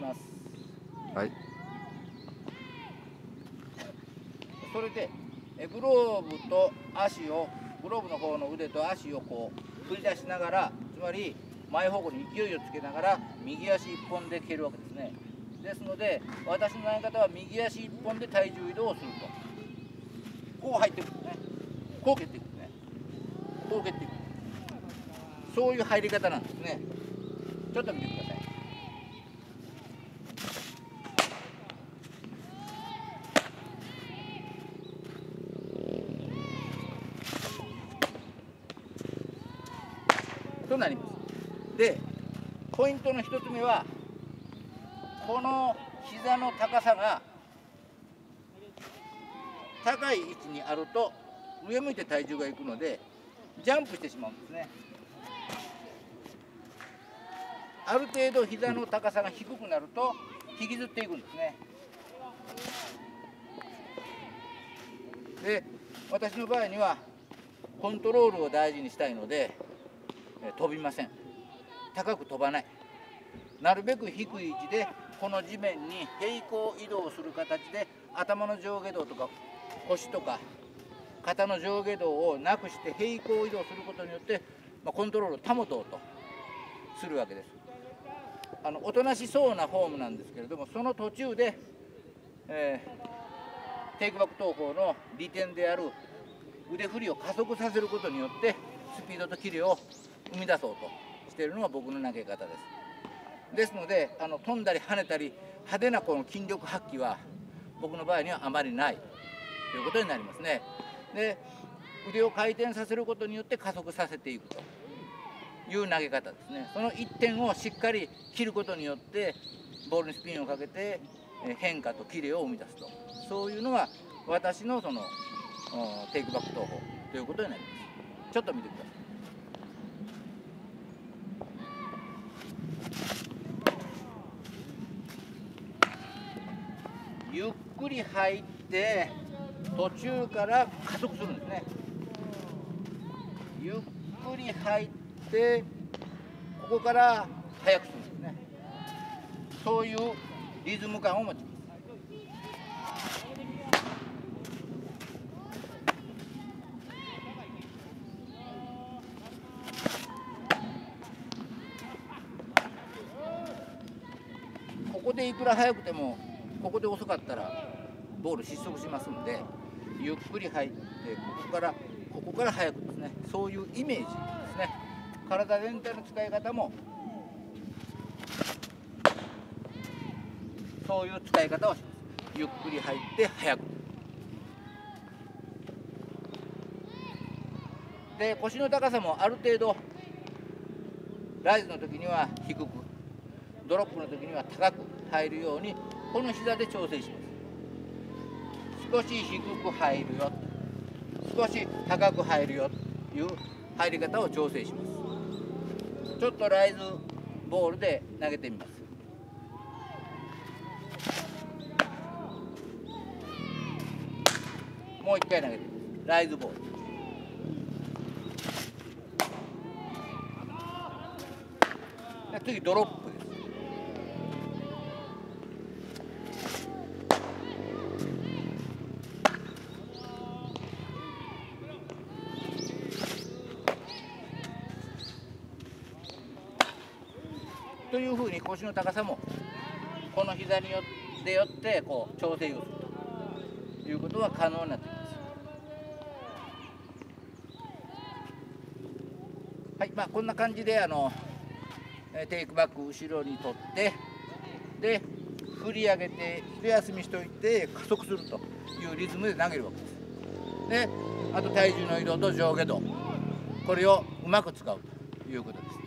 ます。 はい。 それでグローブと足を、グローブの方の腕と足をこう振り出しながら、つまり前方向に勢いをつけながら右足一本で蹴るわけですね。ですので私の投げ方は右足一本で体重移動をすると、こう入っていくんですね、こう蹴っていくんですね、こう蹴っていく、そういう入り方なんですね。ちょっと見てください。となります。で、ポイントの一つ目は、この膝の高さが高い位置にあると上向いて体重がいくのでジャンプしてしまうんですね。ある程度膝の高さが低くなると引きずっていくんですね。で、私の場合にはコントロールを大事にしたいので飛びません。高く飛ばない。なるべく低い位置でこの地面に平行移動する形で頭の上下動とか腰とか肩の上下動をなくして平行移動することによってコントロールを保とうとするわけです。おとなしそうなフォームなんですけれども、その途中で、テイクバック投法の利点である腕振りを加速させることによってスピードとキレを生み出そうとしているのが僕の投げ方です。ですので飛んだり跳ねたり派手なこの筋力発揮は僕の場合にはあまりないということになりますね。で、腕を回転させることによって加速させていくという投げ方ですね。その一点をしっかり切ることによってボールにスピンをかけて変化とキレを生み出すと、そういうのが私のそのテイクバック投法ということになります。ちょっと見てください。ゆっくり入って途中から加速するんですね。ゆっくり入ってここから速くするんですね。そういうリズム感を持ちます。ここでいくら速くてもここで遅かったらボール失速しますので、ゆっくり入ってここから速くですね、そういうイメージですね。体全体の使い方もそういう使い方をします。ゆっくり入って速く。で、腰の高さもある程度ライズの時には低く、ドロップの時には高く入るようにこの膝で調整します。少し低く入るよ、少し高く入るよという入り方を調整します。ちょっとライズボールで投げてみます。もう一回投げてみます。ライズボール。次ドロップです。というふうに腰の高さもこの膝によってこう調整をするということが可能になっています。はい、こんな感じでテイクバック後ろに取ってで振り上げて一休みしておいて加速するというリズムで投げるわけです。で、あと体重の移動と上下動、これをうまく使うということです。